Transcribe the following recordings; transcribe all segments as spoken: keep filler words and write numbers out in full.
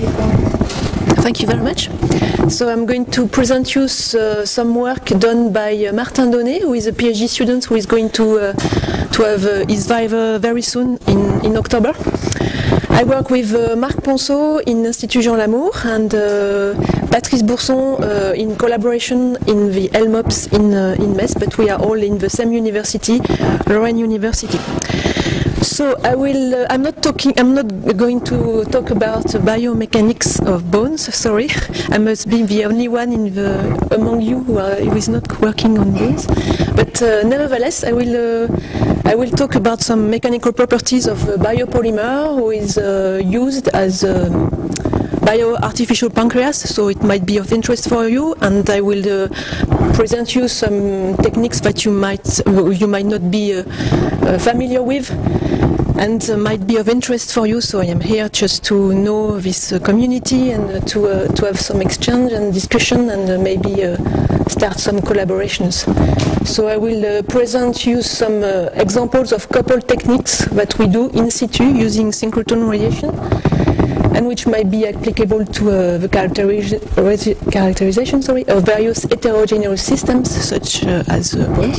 Thank you very much. So I'm going to present you uh, some work done by uh, Martin Donnet, who is a PhD student who is going to uh, to have uh, his viva very soon in, in October. I work with uh, Marc Ponceau in Institut Jean Lamour and uh, Patrice Bourson uh, in collaboration in the L M O P S in, uh, in Metz, but we are all in the same university, Lorraine University. So I will. Uh, I'm not talking. I'm not going to talk about biomechanics of bones. Sorry, I must be the only one in the among you who, are, who is not working on bones. But uh, nevertheless, I will. Uh, I will talk about some mechanical properties of a biopolymer who is uh, used as a bio-artificial pancreas. So it might be of interest for you, and I will uh, present you some techniques that you might you might not be uh, uh, familiar with. And uh, might be of interest for you, so I am here just to know this uh, community and uh, to, uh, to have some exchange and discussion and uh, maybe uh, start some collaborations. So I will uh, present you some uh, examples of coupled techniques that we do in situ using synchrotron radiation and which might be applicable to uh, the characteri characterization sorry, of various heterogeneous systems such uh, as uh, bones.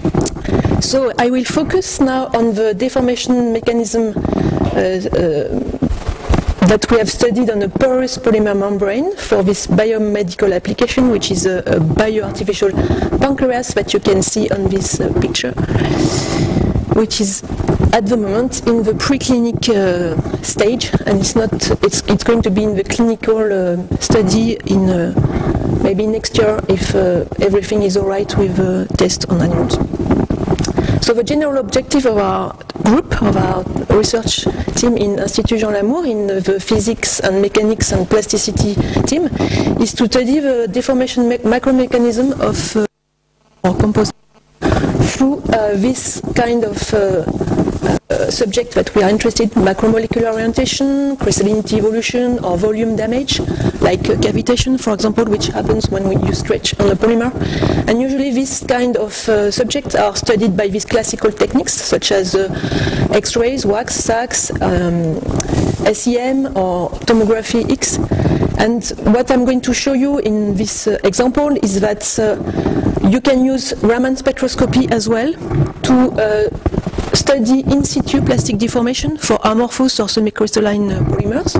So I will focus now on the deformation mechanism uh, uh, that we have studied on a porous polymer membrane for this biomedical application, which is a, a bioartificial pancreas that you can see on this uh, picture, which is at the moment in the preclinic uh, stage, and it's not. It's, it's going to be in the clinical uh, study in uh, maybe next year if uh, everything is all right with the uh, test on animals. So the general objective of our group, of our research team in Institut Jean Lamour, in the physics and mechanics and plasticity team, is to study the deformation me macromechanism of uh, or composite through uh, this kind of uh, uh, subject that we are interested in: macromolecular orientation, crystallinity evolution, or volume damage, like uh, cavitation, for example, which happens when we use stretch on a polymer. And usually these kind of uh, subjects are studied by these classical techniques, such as uh, X-rays, wax, sacs, um, S E M, or tomography X. And what I'm going to show you in this uh, example is that uh, you can use Raman spectroscopy as well to uh, study in situ plastic deformation for amorphous or semi-crystalline uh, polymers,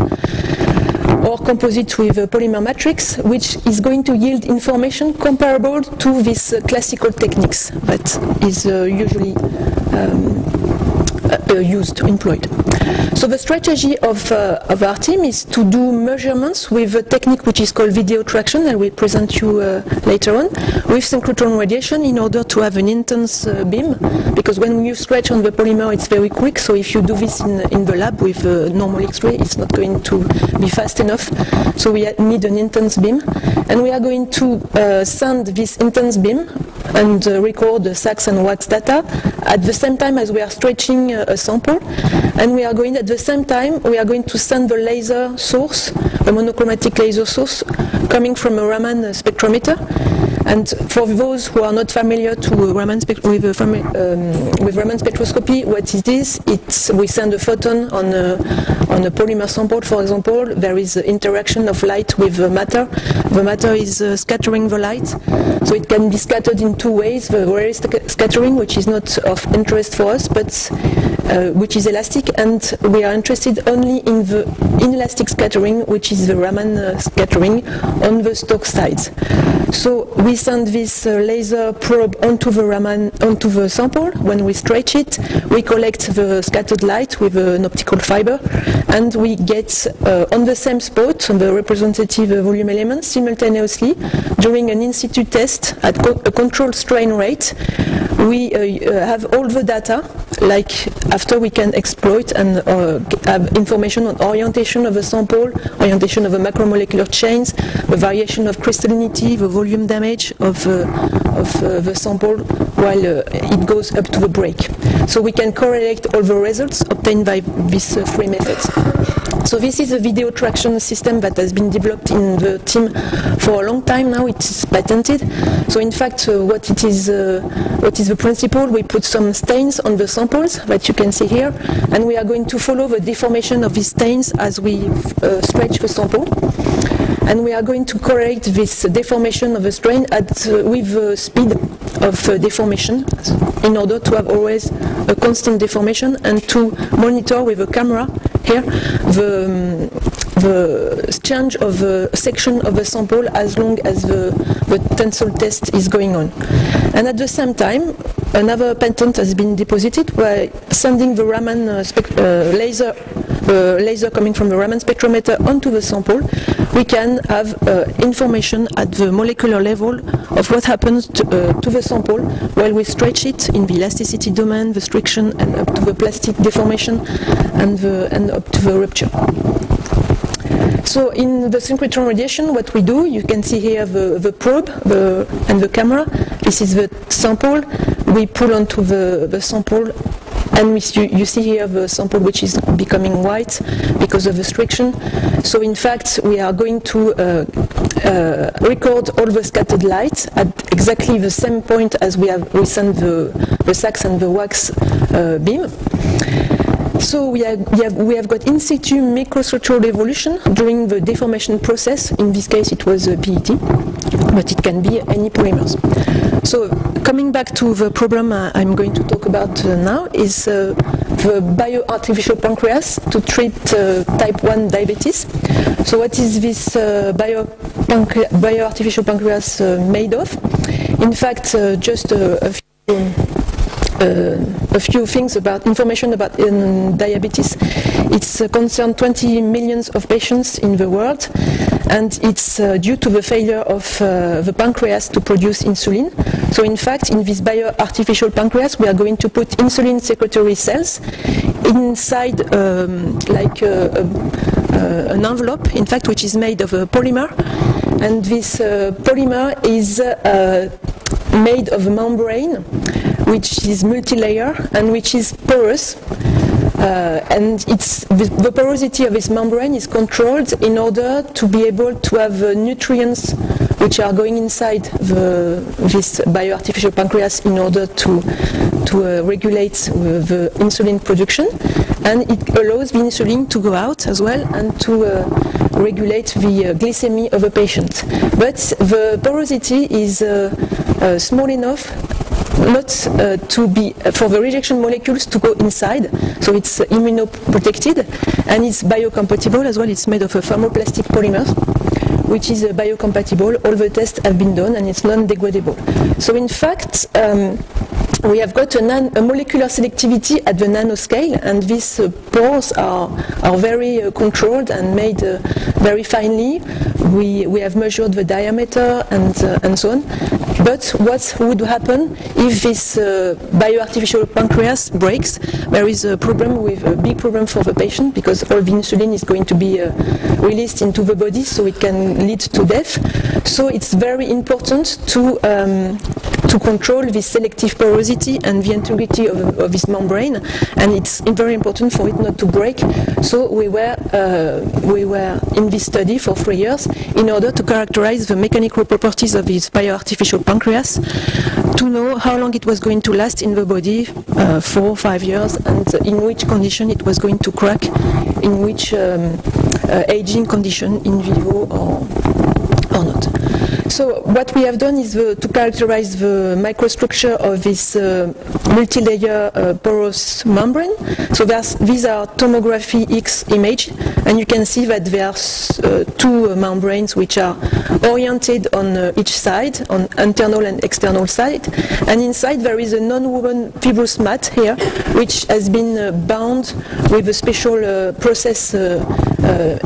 or composite with a polymer matrix, which is going to yield information comparable to these uh, classical techniques that is uh, usually um, uh, used, employed. So the strategy of, uh, of our team is to do measurements with a technique which is called video traction, and we'll present you uh, later on, with synchrotron radiation in order to have an intense uh, beam, because when you stretch on the polymer it's very quick, so if you do this in, in the lab with a normal X-ray it's not going to be fast enough, so we need an intense beam, and we are going to uh, send this intense beam and uh, record the sacs and wax data at the same time as we are stretching uh, a sample, and we are going at the same time we are going to send the laser source, a monochromatic laser source coming from a Raman spectrometer. And for those who are not familiar to Raman with, uh, um, with Raman spectroscopy, what it is, it's we send a photon on a, on a polymer sample, for example. There is interaction of light with the matter. The matter is uh, scattering the light, so it can be scattered in two ways: the Rayleigh scattering, which is not of interest for us, but uh, which is elastic, and we are interested only in the inelastic scattering, which is the Raman uh, scattering on the Stokes sides. So we send this uh, laser probe onto the Raman, onto the sample. When we stretch it, we collect the scattered light with an optical fiber, and we get uh, on the same spot, on the representative uh, volume element, simultaneously, during an in situ test at co a controlled strain rate, we uh, uh, have all the data, like after we can exploit and uh, have information on orientation of the sample, orientation of the macromolecular chains, the variation of crystallinity, the volume damage of, uh, of uh, the sample while uh, it goes up to the break. So we can correlate all the results obtained by these uh, three methods. So this is a video traction system that has been developed in the team for a long time now. It's patented. So in fact, uh, what it is, uh, what is the principle? We put some stains on the samples that you can see here, and we are going to follow the deformation of these stains as we uh, stretch the sample. And we are going to correct this deformation of the strain at, uh, with the speed of uh, deformation in order to have always a constant deformation and to monitor with a camera here the, um, the change of the section of the sample as long as the, the tensile test is going on. And at the same time, another patent has been deposited by sending the Raman uh, uh, laser, uh, laser coming from the Raman spectrometer onto the sample. We can have uh, information at the molecular level of what happens to, uh, to the sample while we stretch it in the elasticity domain, the friction, and up to the plastic deformation and, the, and up to the rupture. So in the synchrotron radiation, what we do, you can see here the, the probe the, and the camera. This is the sample. We pull onto the, the sample, and we, you, you see here the sample which is becoming white because of the friction. So in fact, we are going to uh, uh, record all the scattered light at exactly the same point as we have we send the, the sax and the wax uh, beam. So we have, we, have, we have got in situ microstructural evolution during the deformation process. In this case it was a P E T, but it can be any polymers. So coming back to the problem uh, I'm going to talk about uh, now is uh, the bioartificial pancreas to treat uh, type one diabetes. So what is this uh, bio bioartificial pancreas uh, made of? In fact, uh, just a, a few Uh, a few things about information about um, diabetes. It's uh, concerned twenty millions of patients in the world, and it's uh, due to the failure of uh, the pancreas to produce insulin. So in fact, in this bioartificial pancreas, we are going to put insulin secretory cells inside um, like uh, uh, an envelope, in fact, which is made of a polymer, and this uh, polymer is uh, made of a membrane which is multi-layer and which is porous, uh, and it's, the porosity of this membrane is controlled in order to be able to have uh, nutrients which are going inside the, this bioartificial pancreas in order to, to uh, regulate uh, the insulin production, and it allows the insulin to go out as well and to uh, regulate the uh, glycemia of a patient. But the porosity is uh, uh, small enough not uh, to be uh, for the rejection molecules to go inside, so it's uh, immunoprotected, and it's biocompatible as well. It's made of a thermoplastic polymers, which is uh, biocompatible. All the tests have been done, and it's non-degradable. So in fact, um, we have got a, nan a molecular selectivity at the nanoscale, and these uh, pores are, are very uh, controlled and made uh, very finely. We, we have measured the diameter and, uh, and so on. But what would happen if this uh, bioartificial pancreas breaks? There is a problem, with a big problem for the patient, because all the insulin is going to be uh, released into the body, so it can lead to death. So it's very important to um, to control this selective porosity and the integrity of, of this membrane, and it's very important for it not to break. So we were uh, we were in this study for three years in order to characterize the mechanical properties of this bioartificial pancreas, to know how long it was going to last in the body, uh, four or five years, and in which condition it was going to crack, in which um, uh, aging condition, in vivo or, or not. So what we have done is the, to characterize the microstructure of this uh, multi-layer uh, porous membrane. So these are tomography X image, and you can see that there are uh, two uh, membranes which are oriented on uh, each side, on internal and external side, and inside there is a non-woven fibrous mat here, which has been uh, bound with a special uh, process uh, uh,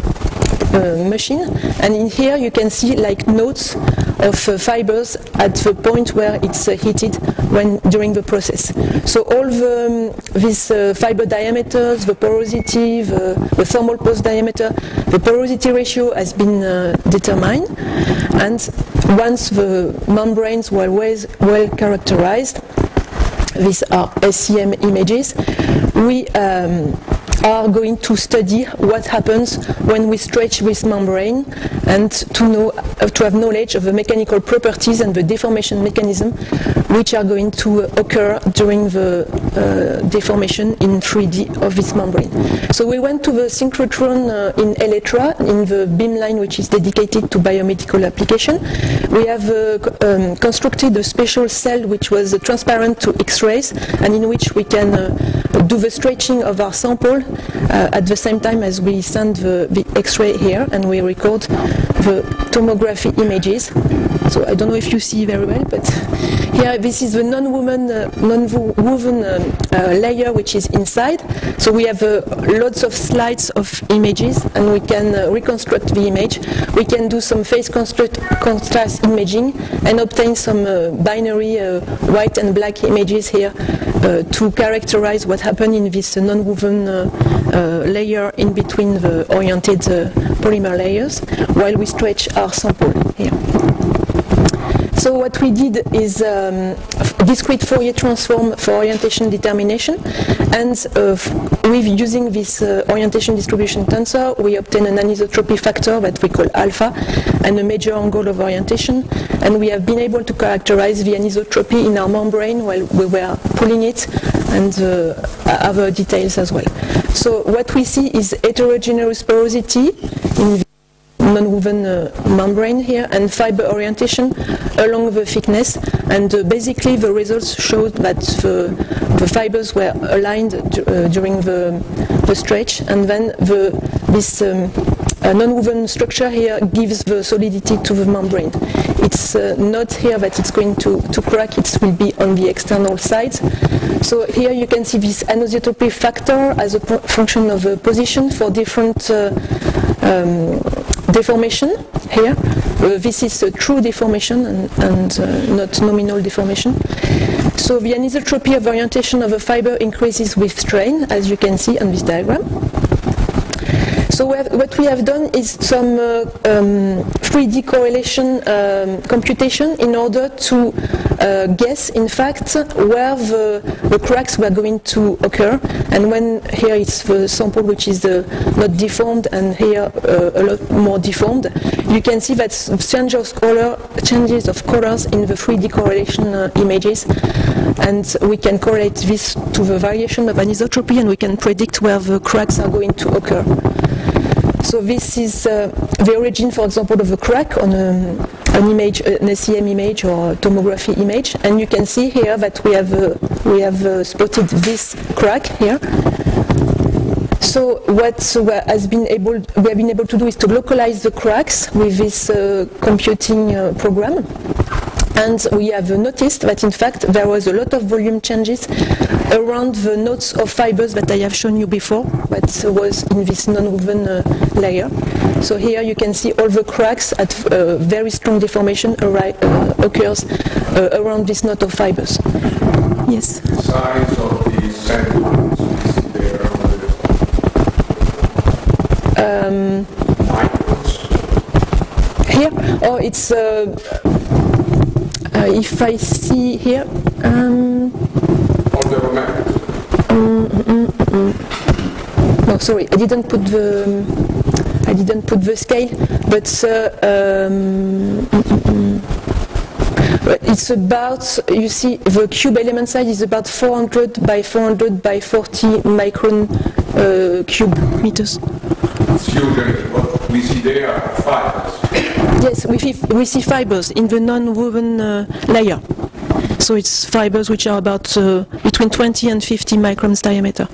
Uh, machine, and in here you can see like nodes of uh, fibers at the point where it's uh, heated when during the process. So all the, um, these uh, fiber diameters, the porosity, the, the thermal pulse diameter, the porosity ratio has been uh, determined, and once the membranes were well, well characterized, these are S C M images, we um, are going to study what happens when we stretch this membrane and to know, uh, to have knowledge of the mechanical properties and the deformation mechanism which are going to uh, occur during the uh, deformation in three D of this membrane. So we went to the synchrotron uh, in Elytra, in the beamline which is dedicated to biomedical application. We have uh, um, constructed a special cell which was uh, transparent to X-rays and in which we can uh, do the stretching of our sample uh, at the same time as we send the, the X-ray here and we record the tomography images. So I don't know if you see very well, but here this is the non-woven uh, non-woven um, uh, layer which is inside. So we have uh, lots of slides of images and we can uh, reconstruct the image. We can do some phase contrast imaging and obtain some uh, binary uh, white and black images here uh, to characterize what happened in this uh, non-woven uh, uh, layer in between the oriented uh, polymer layers while we stretch our sample here. So what we did is um, discrete Fourier transform for orientation determination, and uh, with using this uh, orientation distribution tensor, we obtain an anisotropy factor that we call alpha and a major angle of orientation, and we have been able to characterize the anisotropy in our membrane while we were pulling it, and uh, other details as well. So what we see is heterogeneous porosity in the non-woven uh, membrane here and fiber orientation along the thickness, and uh, basically the results showed that the, the fibers were aligned uh, during the, the stretch, and then the, this um, uh, non-woven structure here gives the solidity to the membrane. It's uh, not here that it's going to, to crack, it will be on the external sides. So here you can see this anisotropy factor as a function of a position for different uh, um, deformation here. Uh, this is a true deformation and, and uh, not nominal deformation. So the anisotropy of orientation of a fiber increases with strain, as you can see on this diagram. So we have, what we have done is some uh, um, three D correlation um, computation in order to uh, guess, in fact, where the, the cracks were going to occur. And when here it's the sample which is uh, not deformed, and here uh, a lot more deformed, you can see that change of color, changes of colors in the three D correlation uh, images. And we can correlate this to the variation of anisotropy, and we can predict where the cracks are going to occur. So this is uh, the origin, for example, of a crack on a, an image, an S E M image or a tomography image, and you can see here that we have uh, we have uh, spotted this crack here. So what has been able we have been able to do is to localize the cracks with this uh, computing uh, program. And we have noticed that in fact there was a lot of volume changes around the nodes of fibers that I have shown you before, that was in this non-woven uh, layer. So here you can see all the cracks at uh, very strong deformation uh, occurs uh, around this node of fibers. Yes? The size of the segments is there um, microns? Here? Oh, it's uh, Uh, if I see here, um, um, mm, mm, no, sorry, I didn't put the, I didn't put the scale, but uh, um, mm, mm, it's about, you see, the cube element size is about four hundred by four hundred by forty micron uh, cube meters. What we see there are fibers. Yes, we, we see fibers in the non-woven uh, layer. So it's fibers which are about uh, between twenty and fifty microns diameter.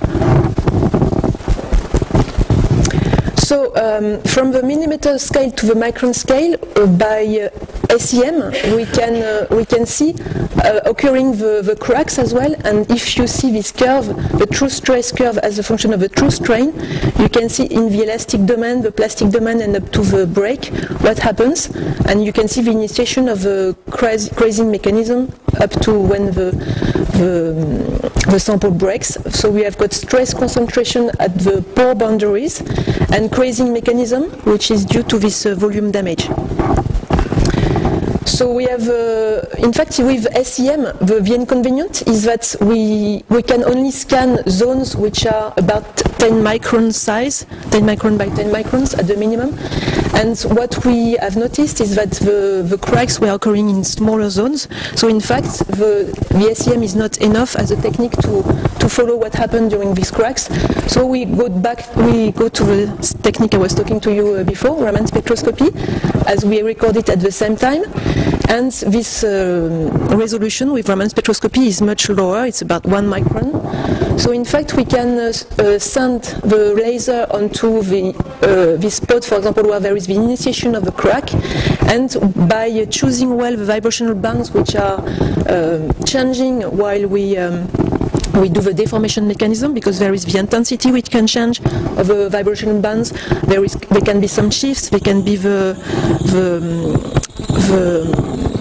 So um, from the millimeter scale to the micron scale, uh, by uh, S E M, we can uh, we can see uh, occurring the, the cracks as well. And if you see this curve, the true stress curve as a function of the true strain, you can see in the elastic domain, the plastic domain, and up to the break, what happens. And you can see the initiation of a crazing mechanism up to when the, the, the sample breaks. So we have got stress concentration at the pore boundaries and crazing mechanism, which is due to this uh, volume damage. So we have, uh, in fact, with S E M, the, the inconvenience is that we we can only scan zones which are about ten micron size, ten micron by ten microns at the minimum. And what we have noticed is that the, the cracks were occurring in smaller zones. So in fact, the, the S E M is not enough as a technique to, to follow what happened during these cracks. So we go back, we go to the technique I was talking to you before, Raman spectroscopy, as we record it at the same time. And this uh, resolution with Raman spectroscopy is much lower, it's about one micron. So in fact we can uh, uh, send the laser onto the, uh, this spot, for example, where there is the initiation of a crack, and by uh, choosing well the vibrational bands which are uh, changing while we um, we do the deformation mechanism, because there is the intensity which can change of the vibrational bands. There is, there can be some shifts. There can be the the the,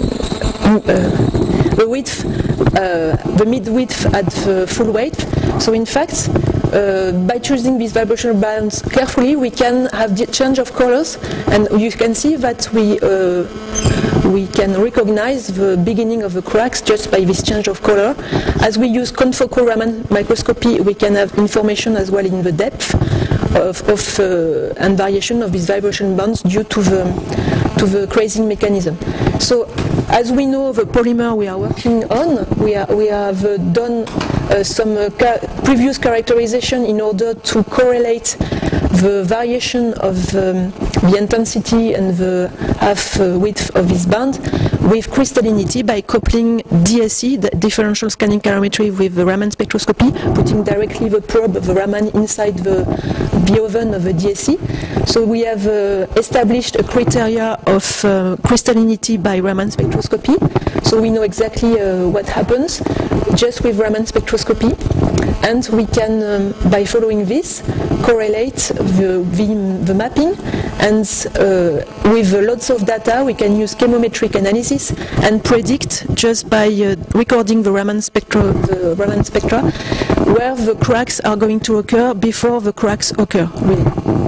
uh, the width, uh, the mid width at the full weight. So in fact, uh, by choosing these vibrational bands carefully, we can have the change of colors, and you can see that we. Uh, we can recognize the beginning of the cracks just by this change of color. As we use confocal Raman microscopy, we can have information as well in the depth of, of uh, and variation of these vibration bands due to the to the crazing mechanism. So, as we know, the polymer we are working on, we are we have uh, done uh, some uh, ca previous characterization in order to correlate the variation of um, the intensity and the half uh, width of this band with crystallinity by coupling D S C, the differential scanning calorimetry, with the Raman spectroscopy, putting directly the probe of the Raman inside the, the oven of the D S C. So we have uh, established a criteria of uh, crystallinity by Raman spectroscopy. So we know exactly uh, what happens just with Raman spectroscopy. And we can, um, by following this, correlate the, the, the mapping, and uh, with lots of data we can use chemometric analysis and predict just by uh, recording the Raman spectra, the Raman spectra, where the cracks are going to occur before the cracks occur. Really.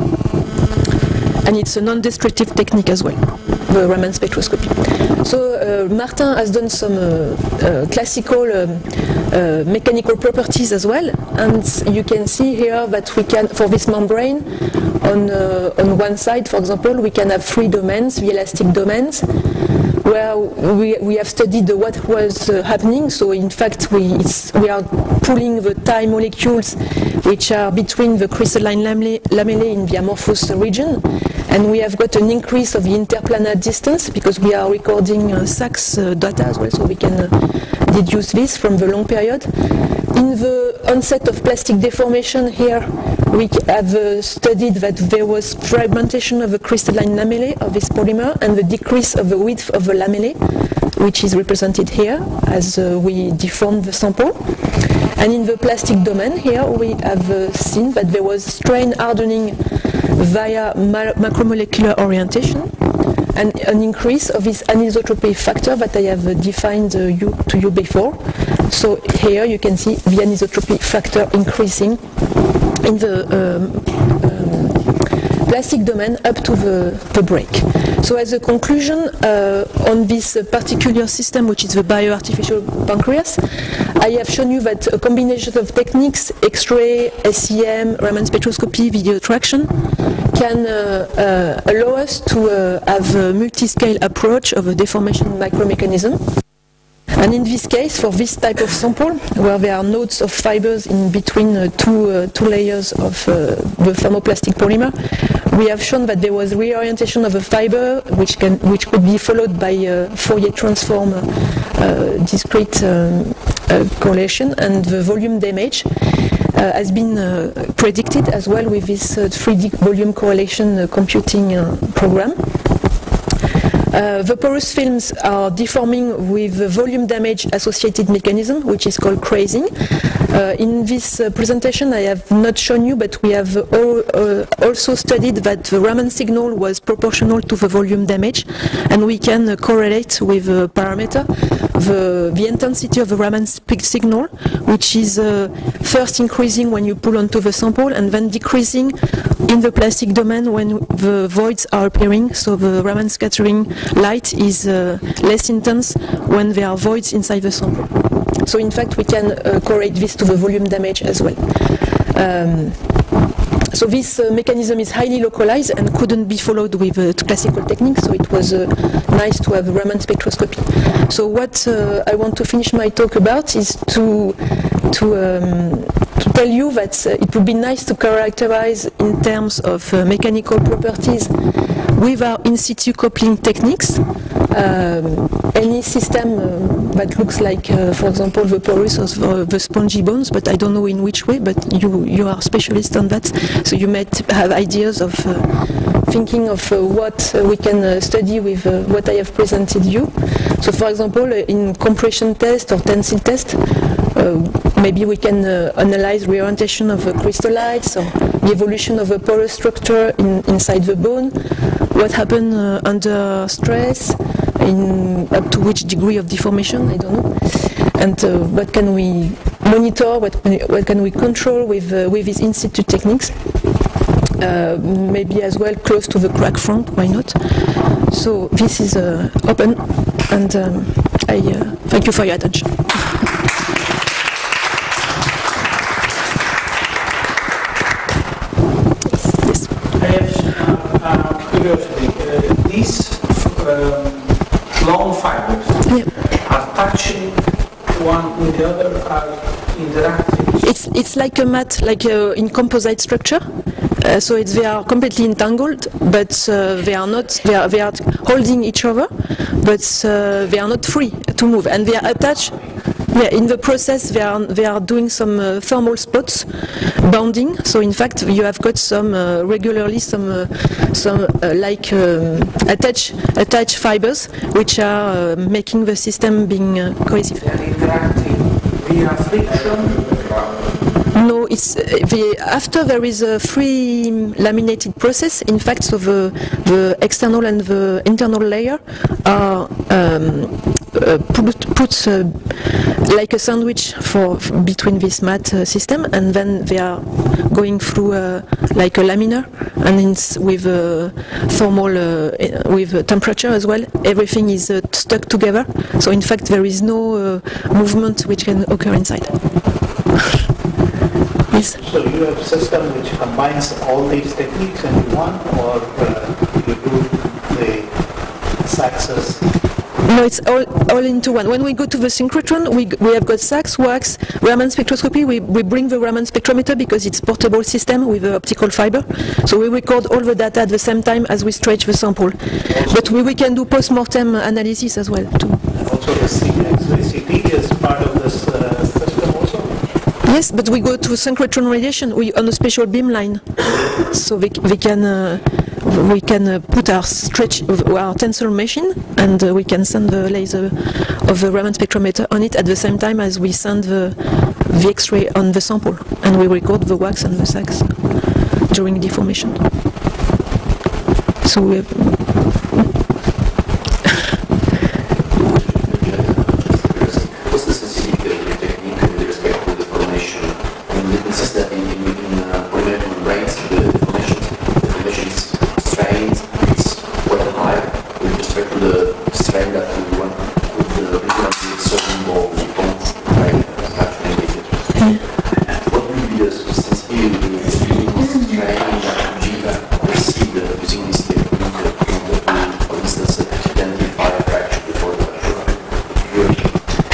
And it's a non-destructive technique as well, the Raman spectroscopy. So uh, Martin has done some uh, uh, classical um, uh, mechanical properties as well, and you can see here that we can, for this membrane, on, uh, on one side, for example, we can have three domains, the elastic domains, where we, we have studied what was uh, happening. So in fact we, it's, we are pulling the time molecules which are between the crystalline lamellae, lamellae in the amorphous region, and we have got an increase of the interplanar distance because we are recording uh, S A C uh, data as well, so we can uh, deduce this from the long period. In the onset of plastic deformation here, we have uh, studied that there was fragmentation of the crystalline lamellae of this polymer and the decrease of the width of the lamellae, which is represented here as uh, we deform the sample. And in the plastic domain here, we have uh, seen that there was strain hardening via macromolecular orientation and an increase of this anisotropy factor that I have uh, defined uh, you, to you before. So here you can see the anisotropy factor increasing in the um, um, plastic domain up to the, the break. So as a conclusion, uh, on this uh, particular system, which is the bioartificial pancreas, I have shown you that a combination of techniques, X-ray, S E M, Raman spectroscopy, video traction, can uh, uh, allow us to uh, have a multi-scale approach of a deformation micromechanism. And in this case, for this type of sample, where there are nodes of fibers in between uh, two, uh, two layers of uh, the thermoplastic polymer, we have shown that there was reorientation of a fiber, which, can, which could be followed by uh, Fourier transform uh, discrete um, uh, correlation, and the volume damage uh, has been uh, predicted as well with this uh, three D volume correlation uh, computing uh, program. Uh, the porous films are deforming with the volume damage associated mechanism, which is called crazing. Uh, in this uh, presentation I have not shown you, but we have all, uh, also studied that the Raman signal was proportional to the volume damage, and we can uh, correlate with a parameter the, the intensity of the Raman signal, which is uh, first increasing when you pull onto the sample and then decreasing in the plastic domain when the voids are appearing, so the Raman scattering light is uh, less intense when there are voids inside the sample. So in fact we can uh, correlate this to the volume damage as well. Um, so this uh, mechanism is highly localized and couldn't be followed with uh, classical techniques, so it was uh, nice to have Raman spectroscopy. So what uh, I want to finish my talk about is to to um, to tell you that uh, it would be nice to characterize in terms of uh, mechanical properties with our in situ coupling techniques um, any system uh, that looks like, uh, for example, the porous or the, the spongy bones, but I don't know in which way, but you, you are specialist on that, so you might have ideas of uh, thinking of uh, what uh, we can uh, study with uh, what I have presented you. So for example, uh, in compression test or tensile test, uh, maybe we can uh, analyze reorientation of the crystallites or the evolution of the porous structure in, inside the bone, what happened uh, under stress, in up to which degree of deformation, I don't know, and uh, what can we monitor, what, what can we control with, uh, with these in situ techniques. Uh, maybe as well close to the crack front, why not? So this is uh, open, and um, I uh, thank you for your attention. Yes. I have uh, curiosity. Uh, these um, long fibers yeah. are touching one with the other, are interacting. It's it's like a mat, like uh, in composite structure. Uh, so it's, they are completely entangled, but uh, they are not. They are, they are holding each other, but uh, they are not free to move, and they are attached. Yeah, in the process, they are they are doing some uh, thermal spots, bonding. So in fact, you have got some uh, regularly some uh, some uh, like um, attached attached fibers, which are uh, making the system being uh, cohesive. They are interacting via friction. No, it's uh, the, after there is a free laminated process. In fact, so the the external and the internal layer are um, uh, put, put uh, like a sandwich for between this mat uh, system, and then they are going through uh, like a laminar, and it's with uh, thermal uh, with uh, temperature as well. Everything is uh, stuck together. So in fact, there is no uh, movement which can occur inside. Yes. So you have a system which combines all these techniques into one, or uh, you do the saxes? No, it's all, all into one. When we go to the synchrotron, we, we have got sax, wax, Raman spectroscopy. We, we bring the Raman spectrometer because it's a portable system with an optical fiber. So we record all the data at the same time as we stretch the sample. But we, we can do post-mortem analysis as well too. Also the C T is part of this uh, system also? Yes, but we go to synchrotron radiation we, on a special beam line. So we, we can uh, we can uh, put our stretch our tensor machine, and uh, we can send the laser of the Raman spectrometer on it at the same time as we send the, the X-ray on the sample, and we record the wax and the sax during deformation. So we have, what's the sensitivity of your technique with respect to the deformation? I mean, it insists that in, in, in uh, polymer membranes, the deformation, deformation is strained, it's quite high with respect to the strain that you want with the frequency of certain ball you don't right, actually make it. What would be the sensitivity of using strain that would be perceived using this technique to, for instance, identify a fracture before the fracture?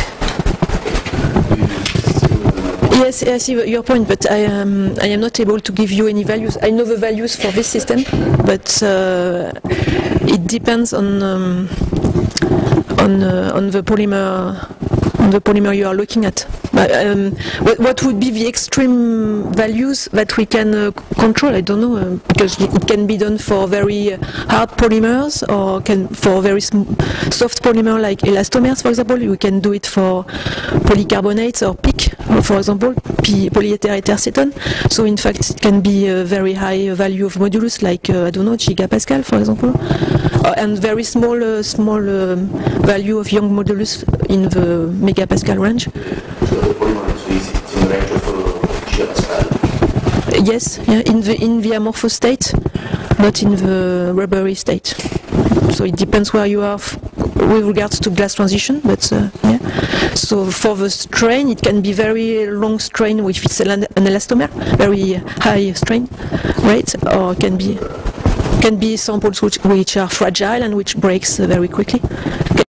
yes, I see your point, but I am I am not able to give you any values. I know the values for this system, but uh, it depends on um, on uh, on the polymer on the polymer you are looking at. But, um, what, what would be the extreme values that we can uh, control? I don't know, uh, because it can be done for very uh, hard polymers, or can for very soft polymer like elastomers, for example. We can do it for polycarbonates or P I C, for example, polyether ether So in fact, it can be a very high value of modulus, like uh, I don't know, gigapascal, for example, uh, and very small, uh, small um, value of Young modulus in the megapascal range. So the polymer is in the range of uh, gigapascal. yes, yeah, in the in the amorphous state, not in the rubbery state. So it depends where you are f with regards to glass transition, but uh, yeah. So for the strain, it can be very long strain with it's an elastomer, very high strain rate, or it can be can be samples which which are fragile and which breaks uh, very quickly.